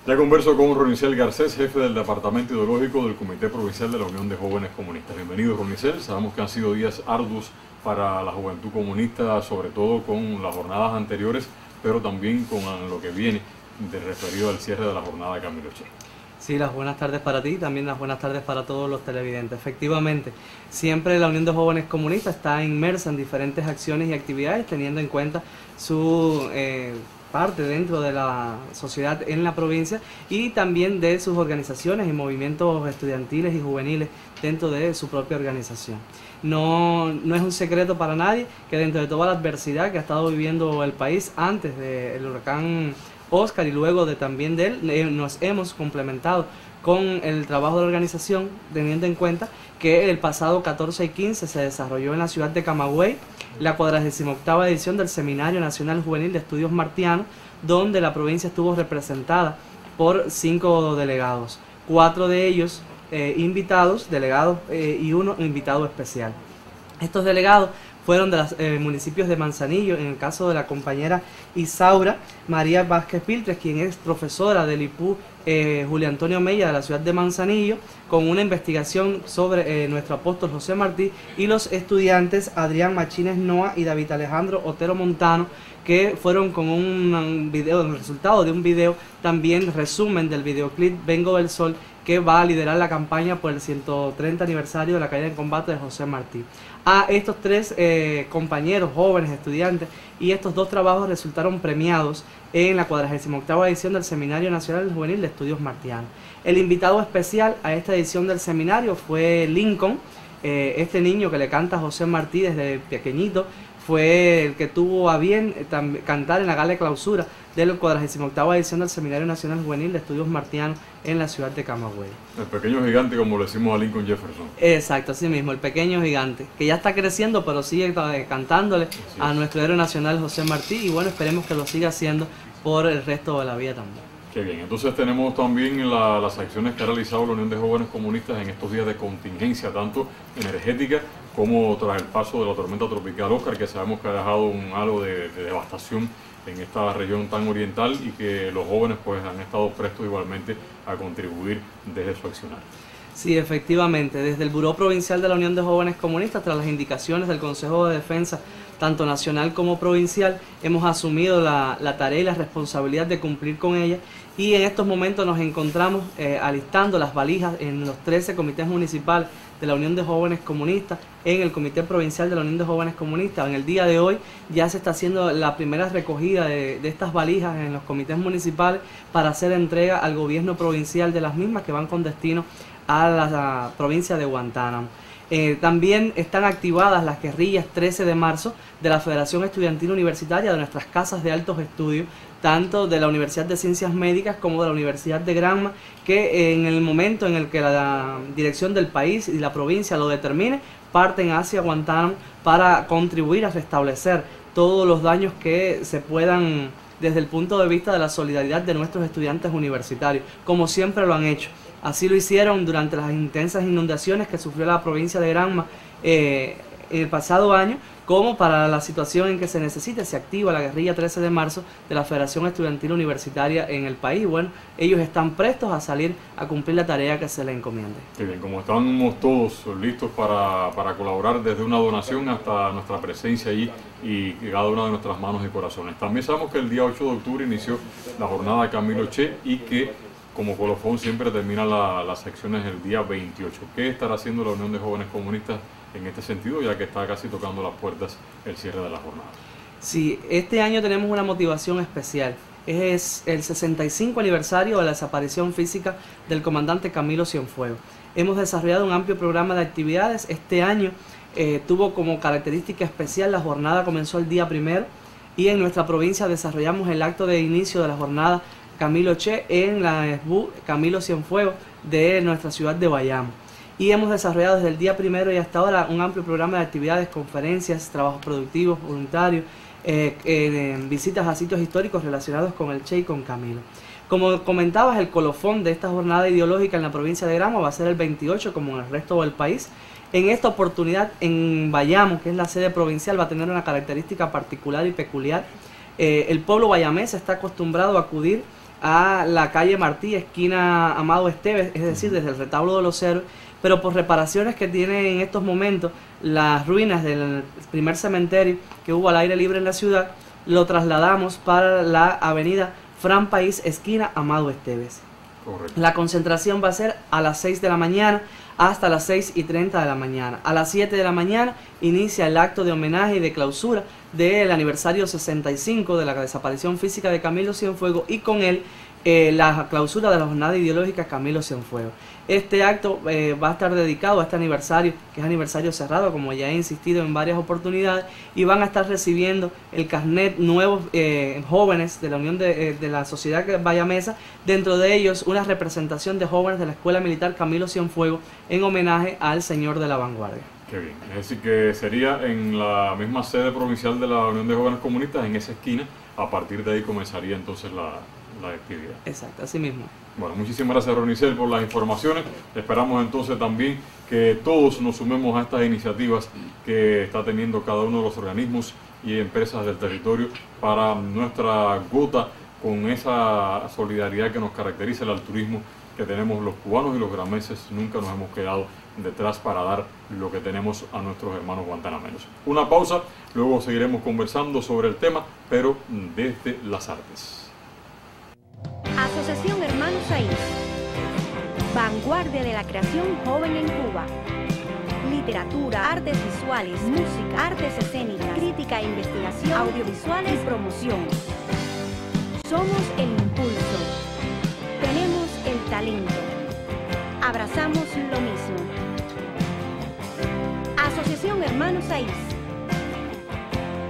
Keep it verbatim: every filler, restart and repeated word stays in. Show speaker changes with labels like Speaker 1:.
Speaker 1: Ya converso con Ronicel Garcés, jefe del Departamento Ideológico del Comité Provincial de la Unión de Jóvenes Comunistas. Bienvenido, Ronicel. Sabemos que han sido días arduos para la juventud comunista, sobre todo con las jornadas anteriores, pero también con lo que viene de referido al cierre de la jornada de Camilo Che.
Speaker 2: Sí, las buenas tardes para ti y también las buenas tardes para todos los televidentes. Efectivamente, siempre la Unión de Jóvenes Comunistas está inmersa en diferentes acciones y actividades, teniendo en cuenta su eh, parte dentro de la sociedad en la provincia y también de sus organizaciones y movimientos estudiantiles y juveniles dentro de su propia organización. No, no es un secreto para nadie que dentro de toda la adversidad que ha estado viviendo el país antes del huracán Oscar y luego de también de él, nos hemos complementado con el trabajo de la organización, teniendo en cuenta que el pasado catorce y quince se desarrolló en la ciudad de Camagüey la cuadragésima octava edición del Seminario Nacional Juvenil de Estudios Martianos, donde la provincia estuvo representada por cinco delegados, cuatro de ellos eh, invitados, delegados eh, y uno invitado especial. Estos delegados fueron de los eh, municipios de Manzanillo, en el caso de la compañera Isaura María Vázquez Piltres, quien es profesora del I P U eh, Julio Antonio Mella de la ciudad de Manzanillo, con una investigación sobre eh, nuestro apóstol José Martí, y los estudiantes Adrián Machines Noa y David Alejandro Otero Montano, que fueron con un, un video, el resultado de un video, también resumen del videoclip Vengo del Sol, que va a liderar la campaña por el ciento treinta aniversario de la caída en combate de José Martí. A estos tres eh, compañeros, jóvenes, estudiantes, y estos dos trabajos resultaron premiados en la cuadragésima octava edición del Seminario Nacional Juvenil de Estudios Martianos. El invitado especial a esta edición del seminario fue Lincoln, eh, este niño que le canta a José Martí desde pequeñito, fue el que tuvo a bien eh, cantar en la gala de clausura de la cuadragésima octava edición del Seminario Nacional Juvenil de Estudios Martianos en la ciudad de Camagüey.
Speaker 1: El pequeño gigante, como le decimos a Lincoln Jefferson.
Speaker 2: Exacto, así mismo, el pequeño gigante, que ya está creciendo, pero sigue cantándole a nuestro héroe nacional José Martí, y bueno, esperemos que lo siga haciendo por el resto de la vida también.
Speaker 1: Qué bien, entonces tenemos también la, las acciones que ha realizado la Unión de Jóvenes Comunistas en estos días de contingencia, tanto energética como tras el paso de la tormenta tropical Oscar, que sabemos que ha dejado un halo de, de devastación en esta región tan oriental, y que los jóvenes pues han estado prestos igualmente a contribuir desde su accionar.
Speaker 2: Sí, efectivamente, desde el Buró Provincial de la Unión de Jóvenes Comunistas, tras las indicaciones del Consejo de Defensa, tanto nacional como provincial, hemos asumido la, la tarea y la responsabilidad de cumplir con ella, y en estos momentos nos encontramos eh, alistando las valijas en los trece comités municipales de la Unión de Jóvenes Comunistas, en el Comité Provincial de la Unión de Jóvenes Comunistas. En el día de hoy ya se está haciendo la primera recogida de, de estas valijas en los comités municipales para hacer entrega al gobierno provincial de las mismas, que van con destino a la, a la provincia de Guantánamo. Eh, también están activadas las guerrillas trece de marzo de la Federación Estudiantil Universitaria, de nuestras casas de altos estudios, tanto de la Universidad de Ciencias Médicas como de la Universidad de Granma, que en el momento en el que la, la dirección del país y la provincia lo determine, parten hacia Guantánamo para contribuir a restablecer todos los daños que se puedan desde el punto de vista de la solidaridad de nuestros estudiantes universitarios, como siempre lo han hecho. Así lo hicieron durante las intensas inundaciones que sufrió la provincia de Granma eh, el pasado año, como para la situación en que se necesite, se activa la guerrilla trece de marzo de la Federación Estudiantil Universitaria en el país. Bueno, ellos están prestos a salir a cumplir la tarea que se les encomiende.
Speaker 1: Qué bien, como estamos todos listos para, para colaborar, desde una donación hasta nuestra presencia allí y cada una de nuestras manos y corazones. También sabemos que el día ocho de octubre inició la jornada de Camilo Che, y que como colofón siempre termina la, las secciones el día veintiocho. ¿Qué estará haciendo la Unión de Jóvenes Comunistas en este sentido, ya que está casi tocando las puertas el cierre de la jornada?
Speaker 2: Sí, este año tenemos una motivación especial. Es el sesenta y cinco aniversario de la desaparición física del comandante Camilo Cienfuegos. Hemos desarrollado un amplio programa de actividades. Este año eh, tuvo como característica especial, la jornada comenzó el día primero, y en nuestra provincia desarrollamos el acto de inicio de la jornada Camilo Che en la S B U Camilo Cienfuegos de nuestra ciudad de Bayamo. Y hemos desarrollado desde el día primero y hasta ahora un amplio programa de actividades, conferencias, trabajos productivos, voluntarios, eh, eh, visitas a sitios históricos relacionados con el Che y con Camilo. Como comentabas, el colofón de esta jornada ideológica en la provincia de Granma va a ser el veintiocho, como en el resto del país. En esta oportunidad, en Bayamo, que es la sede provincial, va a tener una característica particular y peculiar. Eh, el pueblo bayamés está acostumbrado a acudir a la calle Martí, esquina Amado Esteves, es decir, desde el retablo de los Héroes, pero por reparaciones que tiene en estos momentos las ruinas del primer cementerio que hubo al aire libre en la ciudad, lo trasladamos para la avenida Fran País, esquina Amado Esteves.
Speaker 1: Correcto.
Speaker 2: La concentración va a ser a las seis de la mañana hasta las seis y treinta de la mañana. A las siete de la mañana inicia el acto de homenaje y de clausura del aniversario sesenta y cinco de la desaparición física de Camilo Cienfuegos, y con él eh, la clausura de la jornada ideológica Camilo Cienfuegos. Este acto eh, va a estar dedicado a este aniversario, que es aniversario cerrado, como ya he insistido en varias oportunidades, y van a estar recibiendo el carnet nuevos eh, jóvenes de la Unión de, eh, de la Sociedad Bayamesa, dentro de ellos una representación de jóvenes de la Escuela Militar Camilo Cienfuegos en homenaje al Señor de la Vanguardia.
Speaker 1: Qué bien, es decir que sería en la misma sede provincial de la Unión de Jóvenes Comunistas, en esa esquina. A partir de ahí comenzaría entonces la, la actividad.
Speaker 2: Exacto, así mismo.
Speaker 1: Bueno, muchísimas gracias, Ronicel, por las informaciones. Esperamos entonces también que todos nos sumemos a estas iniciativas que está teniendo cada uno de los organismos y empresas del territorio para nuestra gota con esa solidaridad que nos caracteriza, el altruismo que tenemos los cubanos y los grameses. Nunca nos hemos quedado detrás para dar lo que tenemos a nuestros hermanos guantanameños. Una pausa, luego seguiremos conversando sobre el tema, pero desde las artes.
Speaker 3: Asociación Hermanos Saiz, vanguardia de la creación joven en Cuba. Literatura, artes visuales, música, artes escénicas, crítica e investigación, audiovisuales y promoción. Somos el impulso. Tenemos el talento. Abrazamos lo mismo. Asociación Hermanos Saiz.